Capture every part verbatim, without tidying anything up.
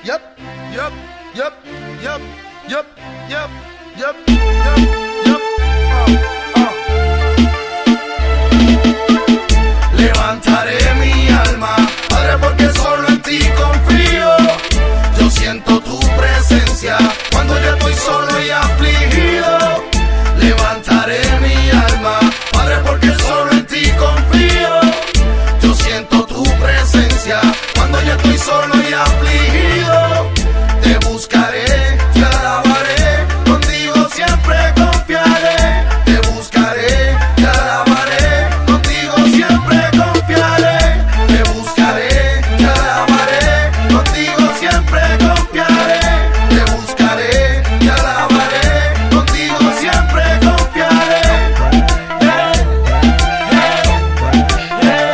Yep, yep, yep, yep, yep, yep, yep, yep, yep. Oh, oh. Levantaré mi alma, Padre, porque solo en ti confío. Yo siento tu presencia cuando yo estoy solo y afligido. Levantaré mi alma, Padre, porque solo en ti confío. Yo siento tu presencia cuando yo estoy solo y afligido. Te buscaré, te alabaré, contigo siempre confiaré. Te buscaré, te alabaré, contigo siempre confiaré. Te buscaré, te alabaré, contigo siempre confiaré. Te buscaré, te alabaré, contigo siempre confiaré. Yeah, yeah, yeah,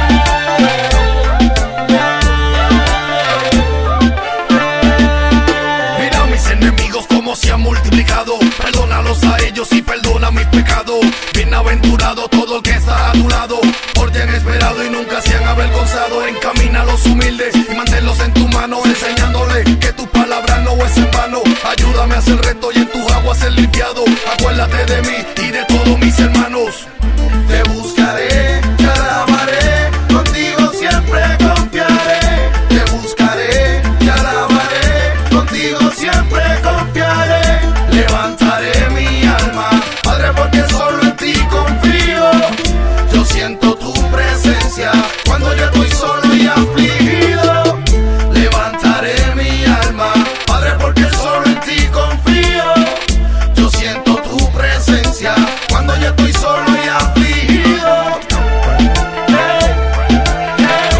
yeah. Mira a mis enemigos como se han multiplicado. Perdónalos a ellos y perdona mis pecados. Bienaventurado todo el que está a tu lado, por ti han esperado y nunca se han avergonzado. Encamina a los humildes y manténlos en tu mano, enseñándole que tu palabra no es en vano. Ayúdame a hacer reto y en tus aguas ser limpiado. Acuérdate de mí y de todos mis hermanos. Te buscaré, te alabaré, contigo siempre confiaré. Te buscaré, te alabaré, contigo siempre confiaré. Levantaré mi alma, Padre, porque solo en ti confío. Yo siento tu presencia cuando yo estoy solo y afligido. Levantaré mi alma, Padre, porque solo en ti confío. Yo siento tu presencia cuando yo estoy solo y afligido. Hey, hey,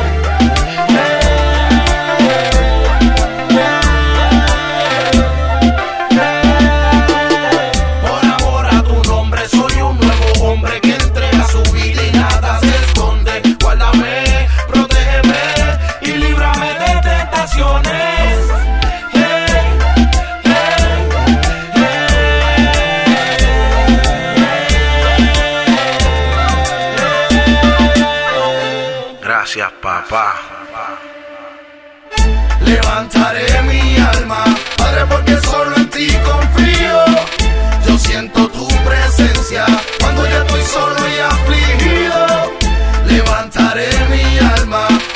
hey, hey. Por amor a tu nombre soy un nuevo hombre que entrega su vida y nada se esconde. Guárdame, protégeme y líbrame de tentaciones. Hey, hey, hey. Gracias, papá. Levantaré mi alma, Padre, porque solo en ti confío. Yo siento tu presencia cuando yo estoy solo y afligido. Levantaré mi alma,